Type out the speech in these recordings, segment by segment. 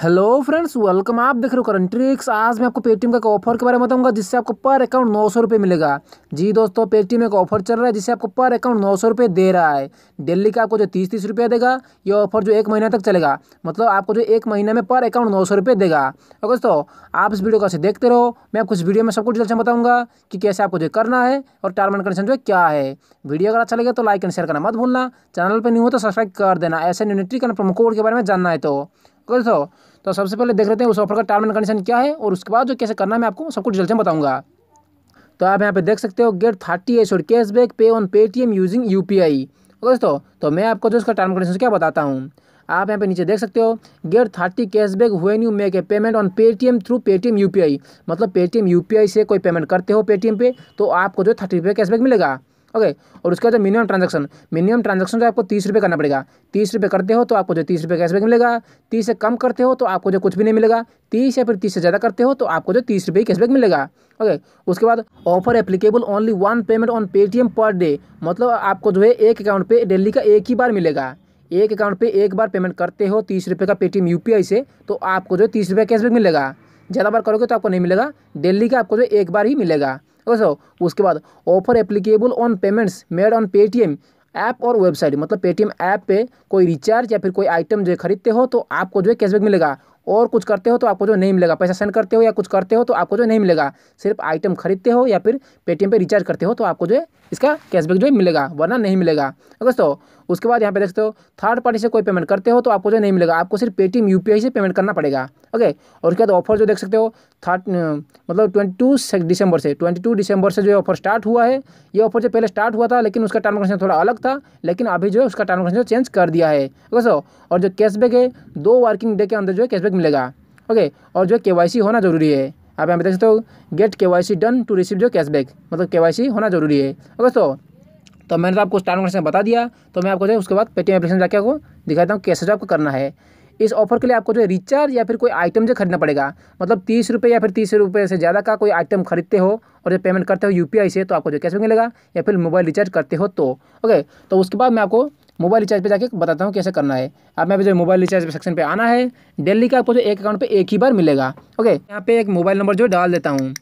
Hello friends, welcome. आप देख रहे हो करंट ट्रिक्स। आज मैं आपको पेटीएम का एक ऑफर के बारे में बताऊंगा जिससे आपको पर अकाउंट 900 रुपये मिलेगा। जी दोस्तों, पेटीएम एक ऑफर चल रहा है जिससे आपको पर अकाउंट 900 रुपये दे रहा है। डेली का आपको जो 30-30 रुपया देगा। ये ऑफर जो 1 महीना तक चलेगा, मतलब आपको जो 1 महीने में पर अकाउंट 900 रुपये देगा। और दोस्तों, आप इस वीडियो को ऐसे देखते रहो। मैं आपको इस वीडियो में सब कुछ डिटेल से बताऊंगा कि कैसे आपको जो करना है और टर्म एंड कंडीशन जो क्या है। वीडियो अगर अच्छा लगे तो लाइक एंड शेयर करना मत भूलना। चैनल पर न्यू हो तो सब्सक्राइब कर देना। ऐसे यूनिटी का प्रोमो कोड के बारे में जानना है तो सबसे पहले देख लेते हैं उस ऑफर का टर्म एंड कंडीशन क्या है और उसके बाद जो कैसे करना है मैं आपको सब कुछ डिटेल से बताऊंगा। तो आप यहाँ पे देख सकते हो, गेट 30 एश्योर्ड कैशबैक पे ऑन पेटीएम यूजिंग यूपीआई। दोस्तों, तो मैं आपको जो इसका टर्म कंडीशन क्या बताता हूँ। आप यहाँ पे नीचे देख सकते हो, get 30 cashback when you make a payment on Paytm through Paytm UPI. मतलब पेटीएम यूपीआई से कोई पेमेंट करते हो पेटीएम पे तो आपको जो 30 रुपये कैशबैक मिलेगा। ओके, और उसका जो मिनिमम ट्रांजैक्शन जो आपको 30 रुपये करना पड़ेगा। 30 रुपये करते हो तो आपको जो 30 रुपये कैशबैक मिलेगा। 30 से कम करते हो तो आपको जो कुछ भी नहीं मिलेगा। 30 या फिर 30 से ज़्यादा करते हो तो आपको जो 30 रुपये कैशबैक मिलेगा। ओके, उसके बाद offer applicable only 1 payment on Paytm per day. मतलब आपको जो है एक अकाउंट पे डेली का एक ही बार मिलेगा। एक अकाउंट पे एक बार पेमेंट करते हो 30 रुपये का पेटीएम यूपीआई से तो आपको जो 30 रुपये कैशबैक मिलेगा। ज़्यादा बार करोगे तो आपको नहीं मिलेगा। डेली का आपको जो एक बार ही मिलेगा। उसके बाद offer applicable on payments made on Paytm app और वेबसाइट। मतलब पेटीएम ऐप पे कोई रिचार्ज या फिर कोई आइटम जो खरीदते हो तो आपको जो है कैशबैक मिलेगा। और कुछ करते हो तो आपको जो नहीं मिलेगा। पैसा सेंड करते हो या कुछ करते हो तो आपको जो नहीं मिलेगा। सिर्फ आइटम खरीदते हो या फिर पेटीएम पे रिचार्ज करते हो तो आपको जो है इसका कैशबैक जो है मिलेगा, वरना नहीं मिलेगा। दोस्तों, उसके बाद यहाँ पे देखते हो, थर्ड पार्टी से कोई पेमेंट करते हो तो आपको जो नहीं मिलेगा। आपको सिर्फ पेटीएम यूपीआई से पेमेंट करना पड़ेगा। ओके, और उसके बाद ऑफर जो देख सकते हो मतलब 22 दिसंबर से जो ऑफर स्टार्ट हुआ है। ये ऑफर जो पहले स्टार्ट हुआ था लेकिन उसका टर्म कंडीशन थोड़ा अलग था, लेकिन अभी जो है उसका टर्म कंडीशन चेंज कर दिया है। ओके, और जो कैशबैक है 2 वर्किंग डे के अंदर जो है कैशबैक मिलेगा। ओके, और जो केवाईसी होना जरूरी है। आप यहाँ पे देख सकते हो, get KYC done to receive जो कैशबैक। मतलब केवाईसी होना जरूरी है। ओके, तो मैंने तो आपको टर्म कंडीशन बता दिया। तो मैं आपको जो उसके बाद पेटीएम एप्लीकेशन जाके आपको दिखाता हूँ कैसे जो आपको करना है। इस ऑफर के लिए आपको जो रिचार्ज या फिर कोई आइटम जो खरीदना पड़ेगा। मतलब 30 रुपये या फिर 30 रुपये से ज़्यादा का कोई आइटम खरीदते हो और जो पेमेंट करते हो यूपीआई से तो आपको जो कैशबैक मिलेगा, या फिर मोबाइल रिचार्ज करते हो तो। ओके, तो उसके बाद मैं आपको मोबाइल रिचार्ज पे जाके बताता हूँ कैसे करना है। आप मैं जो मोबाइल रिचार्ज सेक्शन पे आना है। डेली का आपको जो एक अकाउंट पे एक ही बार मिलेगा। ओके, यहाँ पे एक मोबाइल नंबर जो डाल देता हूँ।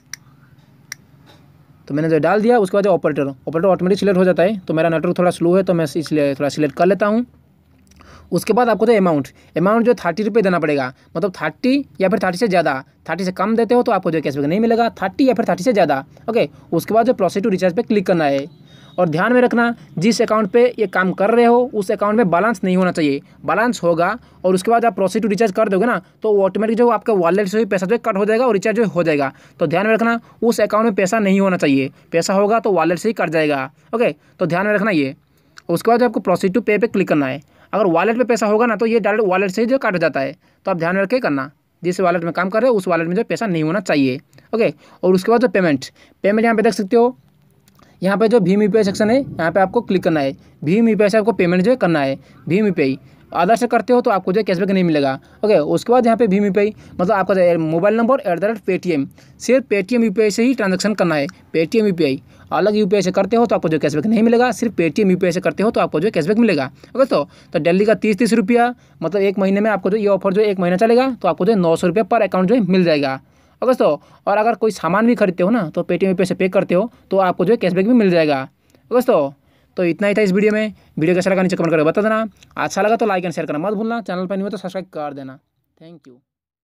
तो मैंने जो डाल दिया, उसके बाद जो ऑपरेटर ऑटोमेटिक सिलेक्ट हो जाता है। तो मेरा नेटवर्क थोड़ा स्लो है तो मैं इसलिए थोड़ा सिलेक्ट कर लेता हूँ। उसके बाद आपको तो अमाउंट जो 30 रुपये देना पड़ेगा। मतलब 30 या फिर 30 से ज़्यादा। 30 से कम देते हो तो आपको जो कैशबैक नहीं मिलेगा। 30 या फिर 30 से ज़्यादा। ओके, उसके बाद जो प्रोसीड टू रिचार्ज पे क्लिक करना है। और ध्यान में रखना, जिस अकाउंट पे ये काम कर रहे हो उस अकाउंट में बैलेंस नहीं होना चाहिए। बैलेंस होगा और उसके बाद आप प्रोसीड टू रिचार्ज कर दोगे ना तो ऑटोमेटिक जो आपका वॉलेट से पैसा जो कट हो जाएगा और रिचार्ज जो हो जाएगा। तो ध्यान में रखना, उस अकाउंट में पैसा नहीं होना चाहिए। पैसा होगा तो वॉलेट से ही कट जाएगा। ओके, तो ध्यान में रखना ये। उसके बाद आपको प्रोसीड टू पे क्लिक करना है। अगर वॉलेट पे पैसा होगा ना तो ये डायरेक्ट वॉलेट से ही जो काट जाता है। तो आप ध्यान में रख के करना, जिस वॉलेट में काम कर रहे हो उस वॉलेट में जो पैसा नहीं होना चाहिए। ओके, और उसके बाद जो पेमेंट यहाँ पे देख सकते हो। यहाँ पे जो भीम यूपीआई सेक्शन है यहाँ पे आपको क्लिक करना है। भीम यूपीआई से आपको पेमेंट जो है करना है। भीम यूपीआई आधार से करते हो तो आपको जो कैशबैक नहीं मिलेगा। ओके, उसके बाद यहाँ पे भीम यूपीआई मतलब आपका मोबाइल नंबर @पेटीएम, सिर्फ पेटीएम यूपीआई से ही ट्रांजैक्शन करना है। पेटीएम यूपीआई अलग यूपीआई से करते हो तो आपको जो कैशबैक नहीं मिलेगा। सिर्फ पेटीएम यूपीआई से करते हो तो आपको जो कैशबैक मिलेगा। ओके, तो डेली का 30-30 रुपया, मतलब 1 महीने में आपको जो ये ऑफर जो 1 महीना चलेगा तो आपको जो 900 रुपये पर अकाउंट जो है मिल जाएगा। ओके, और अगर कोई सामान भी खरीदते हो ना तो पेटीएम यूपीआई से पे करते हो तो आपको जो है कैशबैक भी मिल जाएगा। ओके, तो इतना ही था इस वीडियो में। वीडियो कैसा लगा नीचे कमेंट करके बता देना। अच्छा लगा तो लाइक एंड शेयर करना मत भूलना। चैनल पर नहीं हो तो सब्सक्राइब कर देना। Thank you.